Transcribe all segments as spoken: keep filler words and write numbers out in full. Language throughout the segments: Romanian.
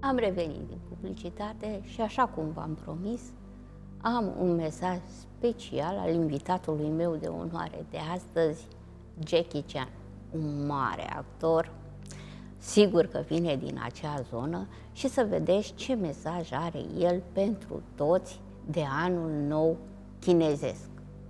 Am revenit din publicitate și, așa cum v-am promis, am un mesaj special al invitatului meu de onoare de astăzi, Jackie Chan, un mare actor, sigur că vine din acea zonă, și să vedeți ce mesaj are el pentru toți de anul nou chinezesc.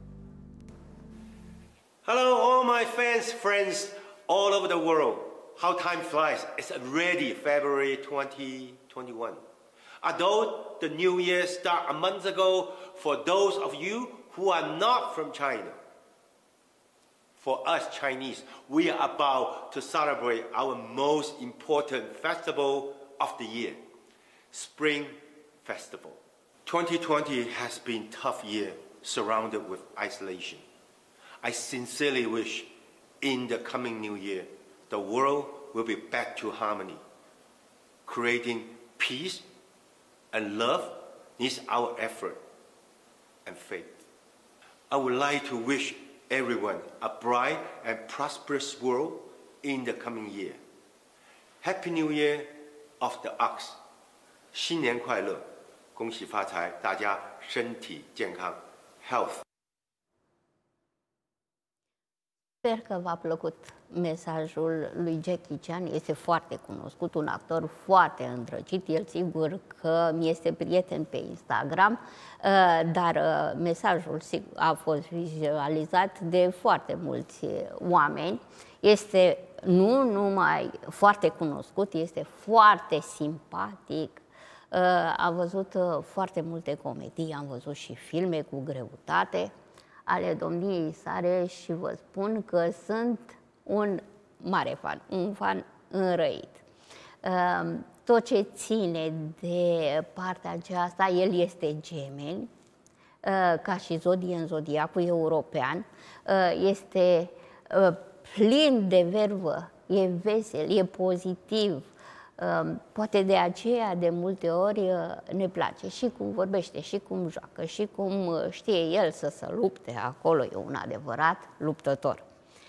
Hello all my fans, friends all over the world. How time flies. It's already February twenty twenty-one. Although the new year started a month ago, for those of you who are not from China, for us Chinese, we are about to celebrate our most important festival of the year, Spring Festival. twenty twenty has been a tough year, surrounded with isolation. I sincerely wish in the coming new year, the world will be back to harmony. Creating peace and love needs our effort and faith. I would like to wish everyone a bright and prosperous world in the coming year. Happy New Year of the Ox! 新年快乐，恭喜发财，大家身体健康 ，health。 Sper că v-a plăcut mesajul lui Jackie Chan. Este foarte cunoscut, un actor foarte îndrăgit. El sigur că mi este prieten pe Instagram, dar mesajul a fost vizualizat de foarte mulți oameni. Este nu numai foarte cunoscut, este foarte simpatic. Am văzut foarte multe comedii, am văzut și filme cu greutate ale domniei sale și vă spun că sunt un mare fan, un fan înrăit. Tot ce ține de partea aceasta, el este gemeni, ca și zodie în zodiacul european, este plin de vervă, e vesel, e pozitiv. Poate de aceea de multe ori ne place și cum vorbește, și cum joacă, și cum știe el să se lupte, acolo e un adevărat luptător.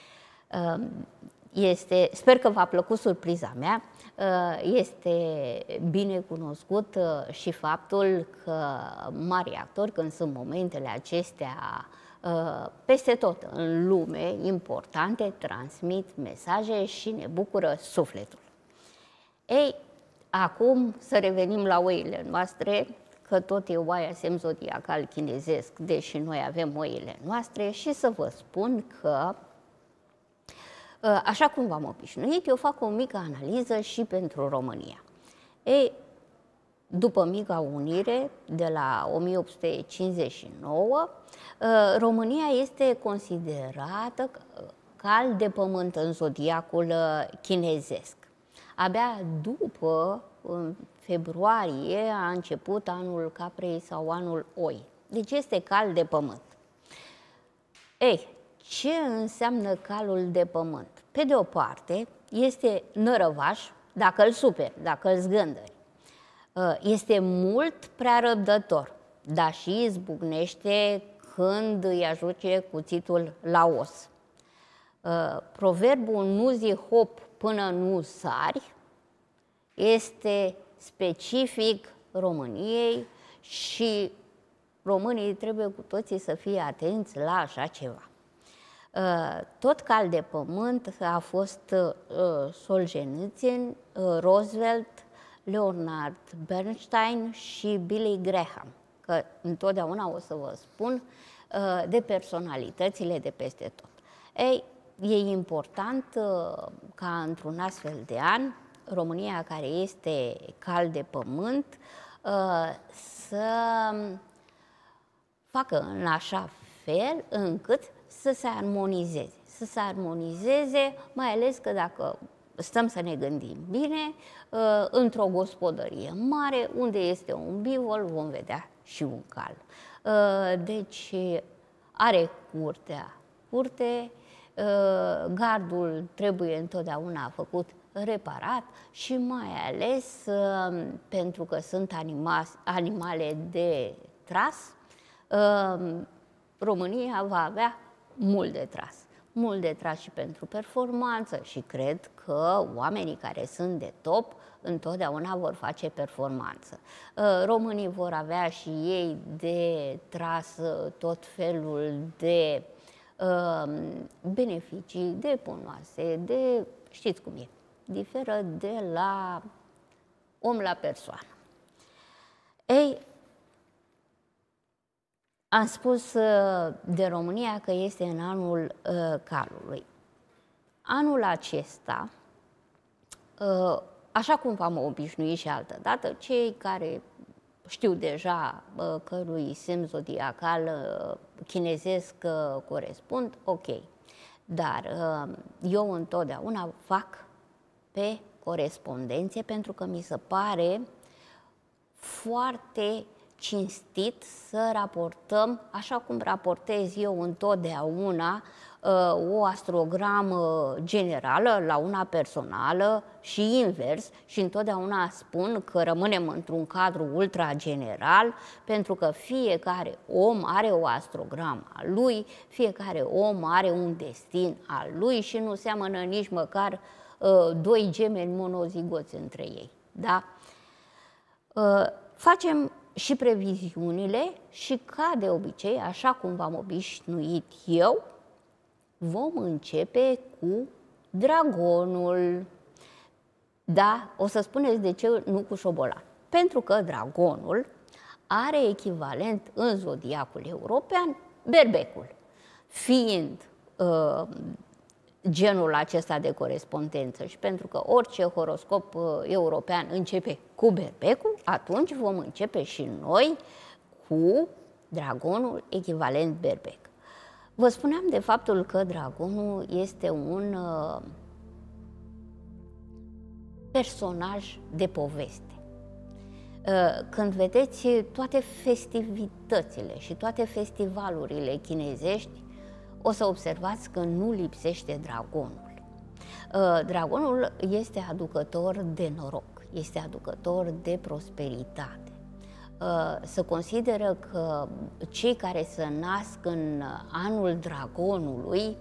Este, sper că v-a plăcut surpriza mea. Este bine cunoscut și faptul că mari actori, când sunt momentele acestea peste tot în lume importante, transmit mesaje și ne bucură sufletul. Ei, acum să revenim la oile noastre, că tot e oaia semn zodiacal chinezesc, deși noi avem oile noastre, și să vă spun că, așa cum v-am obișnuit, eu fac o mică analiză și pentru România. Ei, după mica unire de la o mie opt sute cincizeci și nouă, România este considerată cal de pământ în zodiacul chinezesc. Abia după, în februarie, a început anul caprei sau anul oi. Deci este cal de pământ. Ei, ce înseamnă calul de pământ? Pe de o parte, este nărăvaș dacă îl superi, dacă îl zgândări. Este mult prea răbdător, dar și izbucnește când îi ajunge cuțitul la os. Proverbul nu zi hop până nu sari este specific României și românii trebuie cu toții să fie atenți la așa ceva. Tot cal de pământ a fost Solzhenitsyn, Roosevelt, Leonard Bernstein și Billy Graham, că întotdeauna o să vă spun de personalitățile de peste tot. Ei, e important ca într-un astfel de an, România, care este cal de pământ, să facă în așa fel încât să se armonizeze. Să se armonizeze, mai ales că dacă stăm să ne gândim bine, într-o gospodărie mare, unde este un bivol, vom vedea și un cal. Deci are curtea, curte, gardul trebuie întotdeauna făcut reparat și mai ales pentru că sunt anima, animale de tras, România va avea mult de tras. mult de tras și pentru performanță și cred că oamenii care sunt de top întotdeauna vor face performanță. Românii vor avea și ei de tras tot felul de beneficii, de bonoase, de știți cum e. Diferă de la om la persoană. Ei, am spus de România că este în anul uh, calului. Anul acesta, uh, așa cum v-am obișnuit și altă dată, cei care știu deja uh, cărui semn zodiacal uh, chinezesc uh, corespund, ok. Dar uh, eu întotdeauna fac pe corespondențe pentru că mi se pare foarte cinstit să raportăm, așa cum raportez eu întotdeauna, o astrogramă generală la una personală și invers, și întotdeauna spun că rămânem într-un cadru ultra general, pentru că fiecare om are o astrogramă a lui, fiecare om are un destin al lui și nu seamănă nici măcar uh, doi gemeni monozigoți între ei. Da? Uh, facem și previziunile și, ca de obicei, așa cum v-am obișnuit eu, vom începe cu dragonul. Da, o să spuneți de ce nu cu șobolan. Pentru că dragonul are echivalent în zodiacul european berbecul. Fiind uh, genul acesta de corespondență și pentru că orice horoscop uh, european începe cu berbecul, atunci vom începe și noi cu dragonul echivalent berbec. Vă spuneam de faptul că dragonul este un uh, personaj de poveste. Uh, când vedeți toate festivitățile și toate festivalurile chinezești, o să observați că nu lipsește dragonul. Uh, dragonul este aducător de noroc, este aducător de prosperitate. Se consideră că cei care se nasc în anul dragonului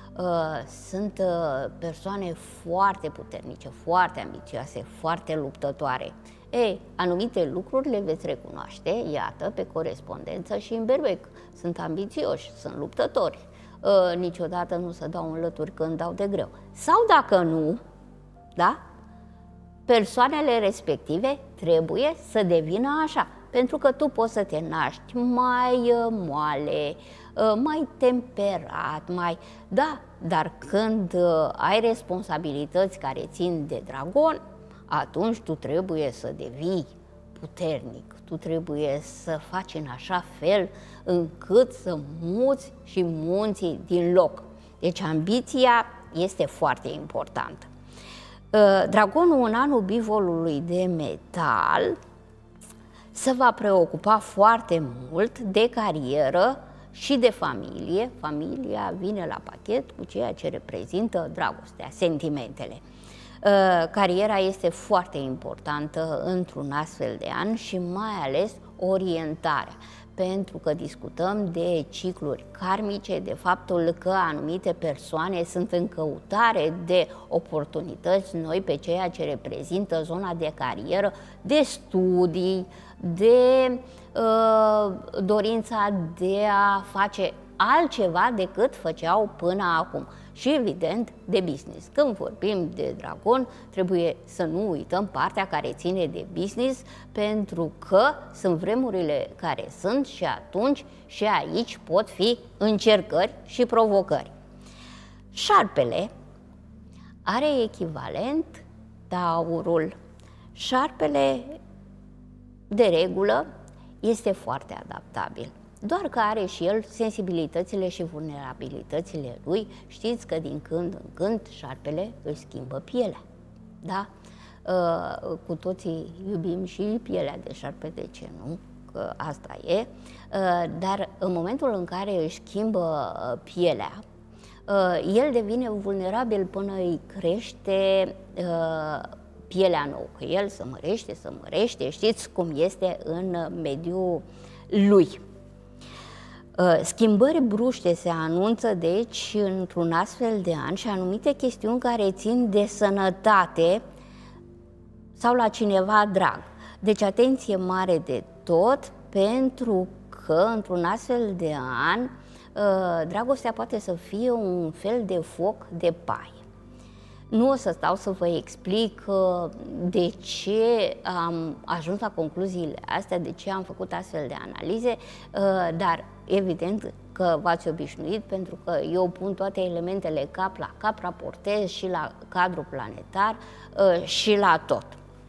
sunt persoane foarte puternice, foarte ambițioase, foarte luptătoare. Ei, anumite lucruri le veți recunoaște, iată, pe corespondență și în berbec. Sunt ambițioși, sunt luptători, niciodată nu se dau în lături când dau de greu. Sau dacă nu, da? Persoanele respective trebuie să devină așa, pentru că tu poți să te naști mai moale, mai temperat, mai... Da, dar când ai responsabilități care țin de dragon, atunci tu trebuie să devii puternic, tu trebuie să faci în așa fel încât să muți și munții din loc. Deci ambiția este foarte importantă. Dragonul în anul bivolului de metal se va preocupa foarte mult de carieră și de familie. Familia vine la pachet cu ceea ce reprezintă dragostea, sentimentele. Cariera este foarte importantă într-un astfel de an și mai ales orientarea, pentru că discutăm de cicluri karmice, de faptul că anumite persoane sunt în căutare de oportunități noi pe ceea ce reprezintă zona de carieră, de studii, de uh, dorința de a face altceva decât făceau până acum. Și, evident, de business. Când vorbim de dragon, trebuie să nu uităm partea care ține de business, pentru că sunt vremurile care sunt și atunci și aici pot fi încercări și provocări. Șarpele are echivalent taurul. Șarpele, de regulă, este foarte adaptabil. Doar că are și el sensibilitățile și vulnerabilitățile lui. Știți că din când în când șarpele își schimbă pielea. Da? Uh, cu toții iubim și pielea de șarpe, de ce nu? Că asta e. Uh, dar în momentul în care își schimbă pielea, uh, el devine vulnerabil până îi crește uh, pielea nouă. Că el se mărește, se mărește, știți cum este în mediul lui. Schimbări bruște se anunță, deci, într-un astfel de an și anumite chestiuni care țin de sănătate sau la cineva drag. Deci, atenție mare de tot, pentru că, într-un astfel de an, dragostea poate să fie un fel de foc de paie. Nu o să stau să vă explic de ce am ajuns la concluziile astea, de ce am făcut astfel de analize, dar evident că v-ați obișnuit, pentru că eu pun toate elementele cap la cap, raportez și la cadrul planetar și la tot.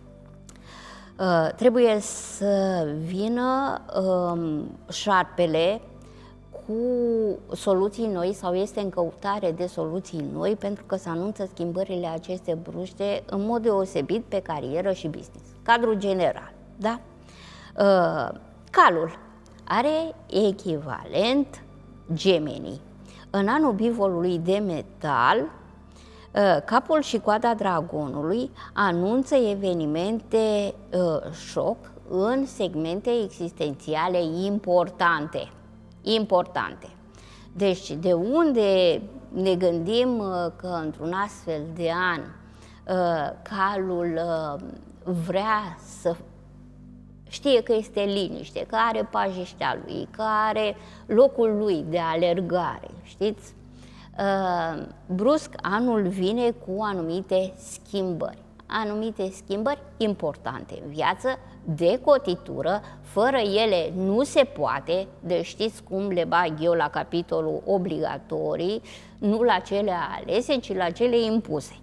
Trebuie să vină șarpele cu soluții noi sau este în căutare de soluții noi, pentru că se anunță schimbările aceste bruște în mod deosebit pe carieră și business. Cadrul general, da? Calul are echivalent Gemenii. În anul bivolului de metal, capul și coada dragonului anunță evenimente șoc în segmente existențiale importante. Importante. Deci, de unde ne gândim că într-un astfel de an calul vrea să știe că este liniște, că are pajiștea lui, că are locul lui de alergare, știți? Brusc, anul vine cu anumite schimbări. Anumite schimbări importante în viață, de cotitură, fără ele nu se poate, deci știți cum le bag eu la capitolul obligatorii, nu la cele alese, ci la cele impuse.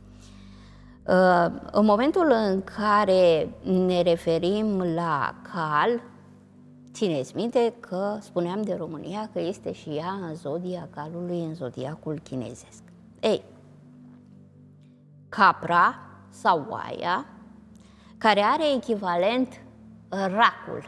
În momentul în care ne referim la cal, țineți minte că spuneam de România că este și ea în zodia calului, în zodiacul chinezesc. Ei, capra sau oaia, care are echivalent racul.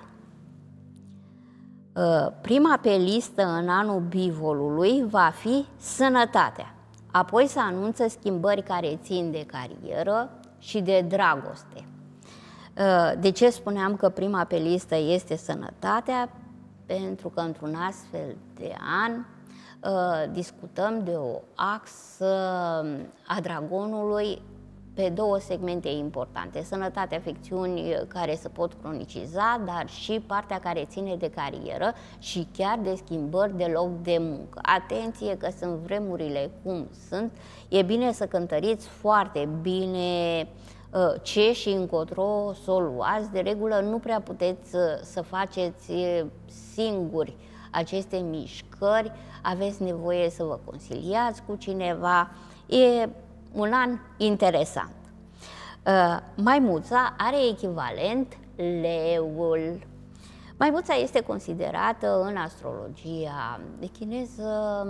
Prima pe listă în anul bivolului va fi sănătatea. Apoi se anunță schimbări care țin de carieră și de dragoste. De ce spuneam că prima pe listă este sănătatea? Pentru că într-un astfel de an discutăm de o axă a dragonului pe două segmente importante: sănătate, afecțiuni care se pot croniciza, dar și partea care ține de carieră și chiar de schimbări de loc de muncă. Atenție că sunt vremurile cum sunt, e bine să cântăriți foarte bine ce și încotro să o luați. De regulă nu prea puteți să faceți singuri aceste mișcări, aveți nevoie să vă consiliați cu cineva. E un an interesant. Maimuța are echivalent leul. Maimuța este considerată în astrologia chineză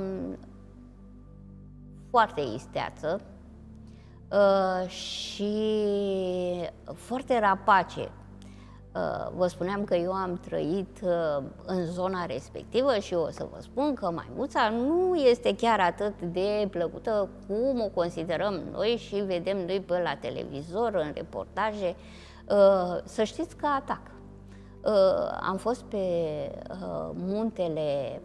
foarte isteață și foarte rapace. Vă spuneam că eu am trăit în zona respectivă și o să vă spun că maimuța nu este chiar atât de plăcută cum o considerăm noi și vedem noi pe la televizor, în reportaje. Să știți că atacă. Am fost pe muntele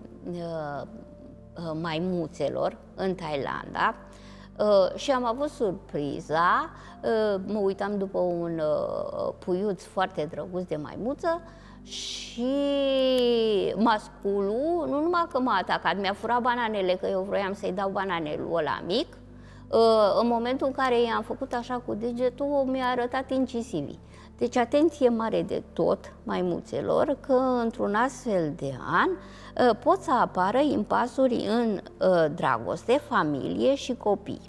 maimuțelor în Thailanda și am avut surpriza, mă uitam după un puiuț foarte drăguț de maimuță și masculul, nu numai că m-a atacat, mi-a furat bananele, că eu vroiam să-i dau bananelul ăla mic. În momentul în care i-am făcut așa cu degetul, mi-a arătat incisivii. Deci atenție mare de tot, maimuțelor, că într-un astfel de an pot să apară impasuri în dragoste, familie și copii.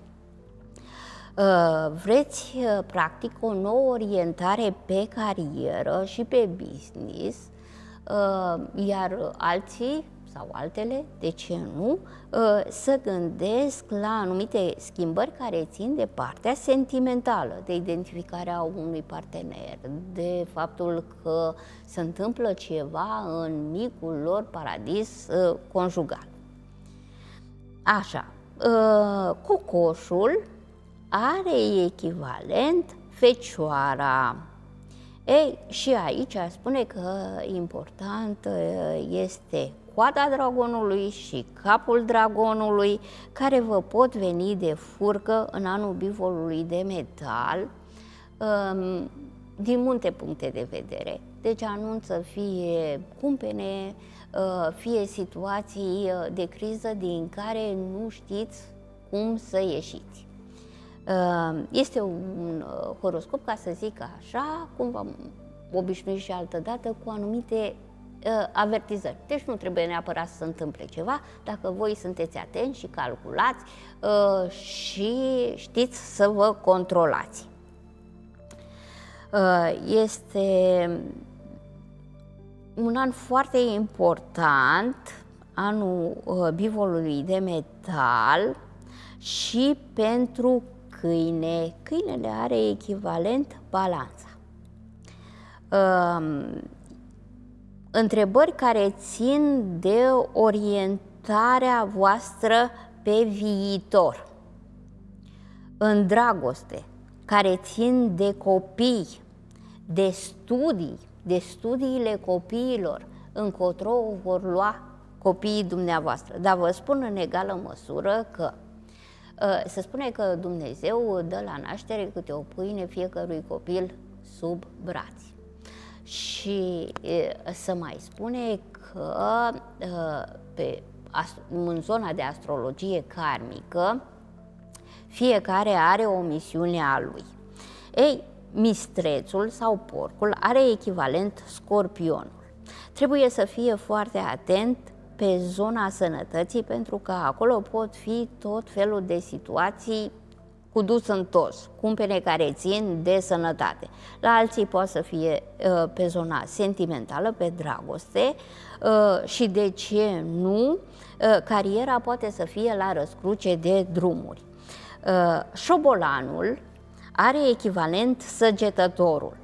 Vreți, practic, o nouă orientare pe carieră și pe business, iar alții sau altele, de ce nu, să gândesc la anumite schimbări care țin de partea sentimentală, de identificarea unui partener, de faptul că se întâmplă ceva în micul lor paradis conjugal. Așa, cocoșul are echivalent fecioara. Ei, și aici spune că important este coada dragonului și capul dragonului, care vă pot veni de furcă în anul bivolului de metal, din multe puncte de vedere. Deci anunță fie cumpene, fie situații de criză din care nu știți cum să ieșiți. Este un horoscop, ca să zic așa, cum v-am obișnuit și altă dată, cu anumite avertizări. Deci nu trebuie neapărat să se întâmple ceva, dacă voi sunteți atenți și calculați și știți să vă controlați. Este un an foarte important, anul bivolului de metal, și pentru câine. Câinele are echivalent balanța. Întrebări care țin de orientarea voastră pe viitor, în dragoste, care țin de copii, de studii, de studiile copiilor, încotro vor lua copiii dumneavoastră. Dar vă spun în egală măsură că se spune că Dumnezeu dă la naștere câte o pâine fiecărui copil sub braț. Și se mai spune că pe, în zona de astrologie karmică fiecare are o misiune a lui. Ei, mistrețul sau porcul are echivalent scorpionul. Trebuie să fie foarte atent pe zona sănătății, pentru că acolo pot fi tot felul de situații cu dus întors, cumpene care țin de sănătate. La alții poate să fie uh, pe zona sentimentală, pe dragoste uh, și, de ce nu, uh, cariera poate să fie la răscruce de drumuri. Uh, șobolanul are echivalent săgetătorul.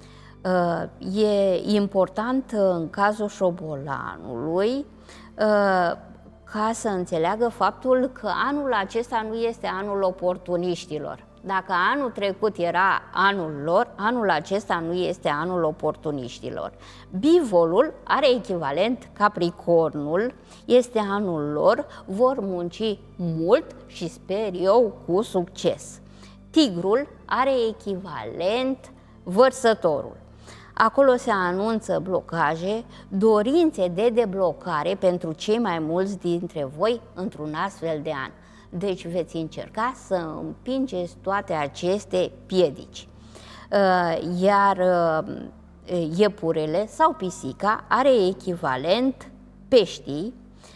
Uh, e important uh, în cazul șobolanului uh, ca să înțeleagă faptul că anul acesta nu este anul oportuniștilor. Dacă anul trecut era anul lor, anul acesta nu este anul oportuniștilor. Bivolul are echivalent Capricornul, este anul lor, vor munci mult și, sper eu, cu succes. Tigrul are echivalent Vărsătorul. Acolo se anunță blocaje, dorințe de deblocare pentru cei mai mulți dintre voi într-un astfel de an. Deci veți încerca să împingeți toate aceste piedici. Iar iepurele sau pisica are echivalent peștii.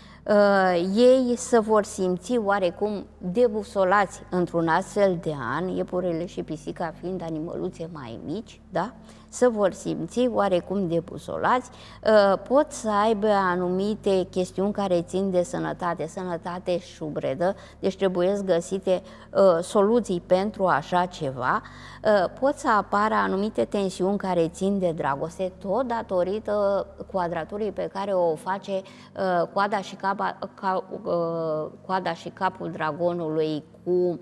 Ei se vor simți oarecum debusolați într-un astfel de an, iepurele și pisica fiind animăluțe mai mici, da? Se vor simți oarecum debusolați, pot să aibă anumite chestiuni care țin de sănătate, sănătate șubredă, deci trebuie găsite soluții pentru așa ceva, pot să apară anumite tensiuni care țin de dragoste, tot datorită quadraturii pe care o face coada și, capa, ca, coada și capul dragonului cu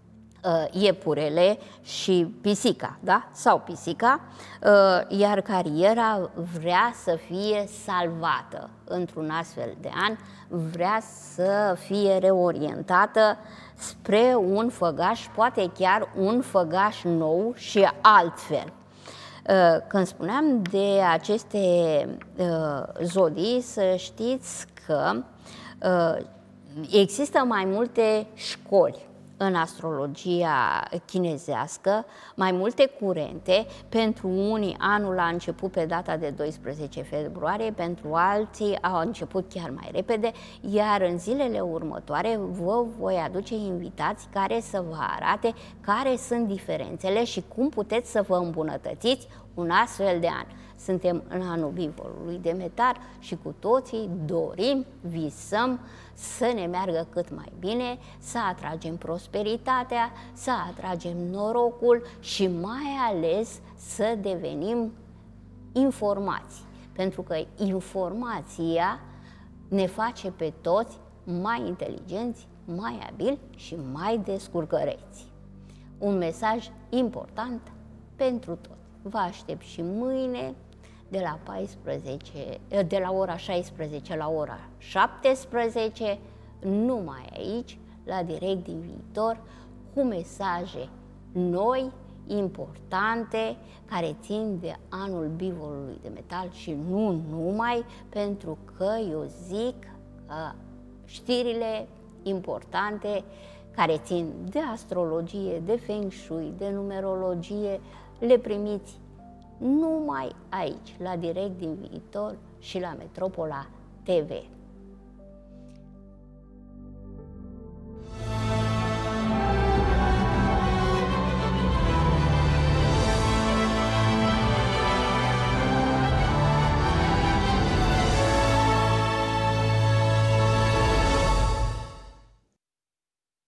iepurele și pisica, da? Sau pisica, iar cariera vrea să fie salvată într-un astfel de an, vrea să fie reorientată spre un făgaș, poate chiar un făgaș nou și altfel. Când spuneam de aceste zodii, să știți că există mai multe școli în astrologia chinezească, mai multe curente. Pentru unii anul a început pe data de doisprezece februarie, pentru alții a început chiar mai repede, iar în zilele următoare vă voi aduce invitați care să vă arate care sunt diferențele și cum puteți să vă îmbunătățiți un astfel de an. Suntem în anul bivolului de metal și cu toții dorim, visăm să ne meargă cât mai bine, să atragem prosperitatea, să atragem norocul și mai ales să devenim informați. Pentru că informația ne face pe toți mai inteligenți, mai abili și mai descurcăreți. Un mesaj important pentru toți. Vă aștept și mâine de la paisprezece, de la ora șaisprezece la ora șaptesprezece, numai aici, la Direct din Viitor, cu mesaje noi, importante, care țin de anul bivolului de metal și nu numai, pentru că eu zic că știrile importante care țin de astrologie, de feng shui, de numerologie, le primiți numai aici, la Direct din Viitor și la Metropola T V.